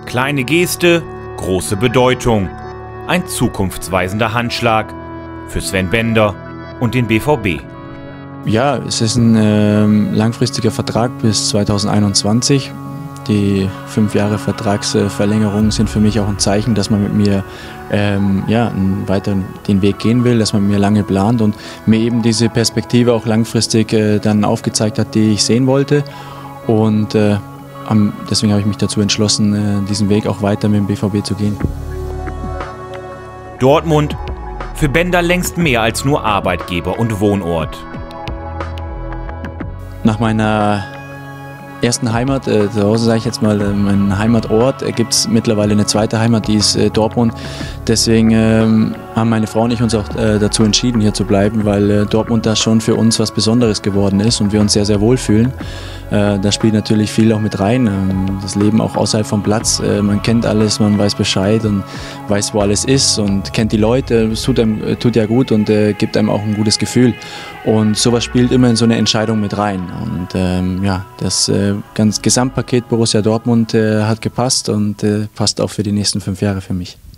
Kleine Geste, große Bedeutung. Ein zukunftsweisender Handschlag für Sven Bender und den BVB. Ja, es ist ein langfristiger Vertrag bis 2021. Die 5 Jahre Vertragsverlängerung sind für mich auch ein Zeichen, dass man mit mir weiter den Weg gehen will, dass man mit mir lange plant und mir eben diese Perspektive auch langfristig dann aufgezeigt hat, die ich sehen wollte. Und deswegen habe ich mich dazu entschlossen, diesen Weg auch weiter mit dem BVB zu gehen. Dortmund, für Bender längst mehr als nur Arbeitgeber und Wohnort. Nach meiner ersten Heimat, zu Hause sage ich jetzt mal, mein Heimatort, gibt es mittlerweile eine zweite Heimat, die ist Dortmund. Deswegen haben meine Frau und ich uns auch dazu entschieden, hier zu bleiben, weil Dortmund da schon für uns was Besonderes geworden ist und wir uns sehr, sehr wohlfühlen. Da spielt natürlich viel auch mit rein, das Leben auch außerhalb vom Platz. Man kennt alles, man weiß Bescheid und weiß, wo alles ist und kennt die Leute. Es tut ja gut und gibt einem auch ein gutes Gefühl. Und sowas spielt immer in so eine Entscheidung mit rein. Und das ganze Gesamtpaket Borussia Dortmund hat gepasst und passt auch für die nächsten 5 Jahre für mich.